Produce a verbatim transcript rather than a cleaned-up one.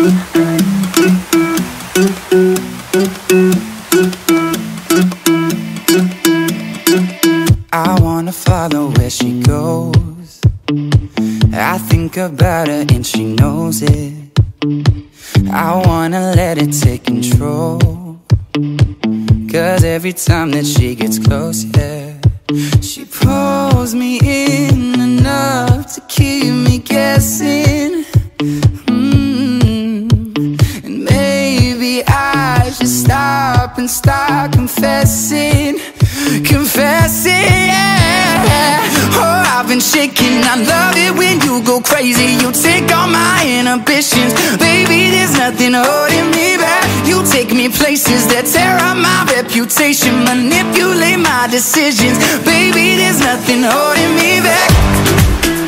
I wanna follow where she goes. I think about her and she knows it. I wanna let it take control, 'cause every time that she gets close, yeah, she pulls me in enough to keep me guessing. mm. And maybe I should stop and start confessing. Confessing, yeah. Oh, I've been shaking. I love it when you go crazy. You take all my inhibitions. Baby, there's nothing holding me back. You take me places that tear up my reputation, manipulate my decisions. Baby, there's nothing holding me back.